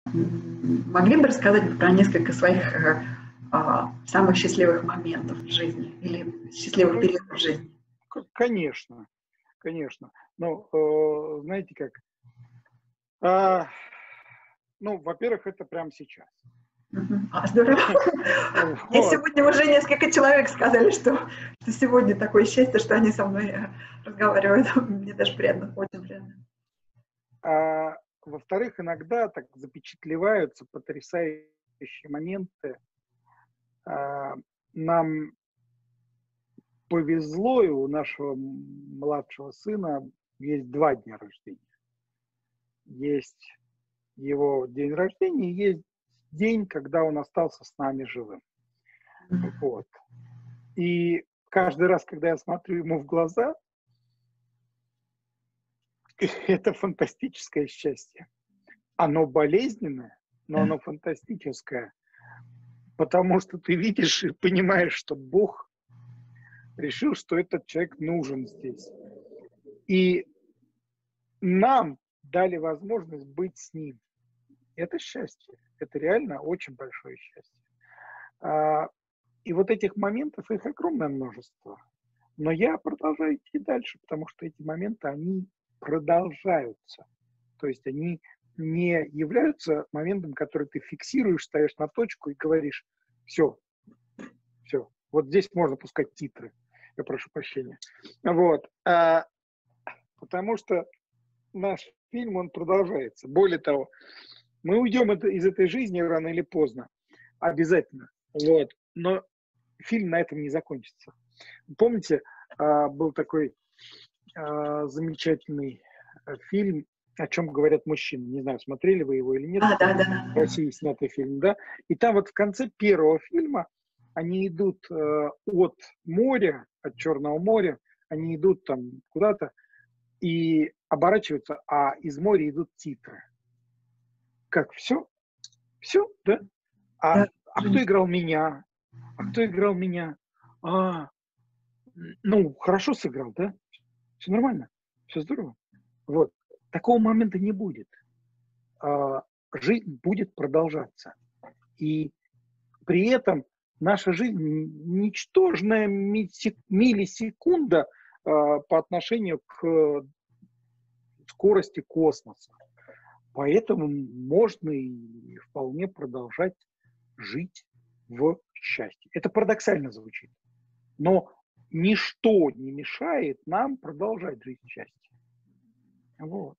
Могли бы рассказать про несколько своих самых счастливых моментов в жизни или счастливых Ну, периодов в жизни? конечно, конечно. Но, знаете как, а, ну, во-первых, это прямо сейчас. Здорово. Мне Вот. сегодня уже несколько человек сказали, что сегодня такое счастье, что они со мной разговаривают. Мне даже приятно, очень приятно. А во-вторых, иногда так запечатлеваются потрясающие моменты. А, Нам повезло, и у нашего младшего сына есть 2 дня рождения. Есть его день рождения, и есть день, когда он остался с нами живым. Вот. И каждый раз, когда я смотрю ему в глаза, это фантастическое счастье. Оно болезненное, но оно фантастическое, потому что ты видишь и понимаешь, что Бог решил, что этот человек нужен здесь. И нам дали возможность быть с ним. Это счастье. Это реально очень большое счастье. И вот этих моментов, их огромное множество. Но я продолжаю идти дальше, потому что эти моменты, они продолжаются. То есть они не являются моментом, который ты фиксируешь, ставишь на точку и говоришь: все, все, вот здесь можно пускать титры. Я прошу прощения. Вот. Потому что наш фильм, он продолжается. Более того, мы уйдем из этой жизни рано или поздно. Обязательно. Вот. Но фильм на этом не закончится. Помните, был такой замечательный фильм «О чем говорят мужчины». Не знаю, смотрели вы его или нет. Да. В России снятый фильм, да? И там вот в конце первого фильма они идут от моря, от Черного моря, они идут там куда-то и оборачиваются, а из моря идут титры. Как, все? Все, да? А, Да. а кто играл меня? А кто играл меня? Ну, хорошо сыграл, да? Все нормально, все здорово. Вот. Такого момента не будет. Жизнь будет продолжаться. И при этом наша жизнь ничтожная миллисекунда по отношению к скорости космоса. Поэтому можно и вполне продолжать жить в счастье. Это парадоксально звучит, но ничто не мешает нам продолжать жить в счастье. Вот.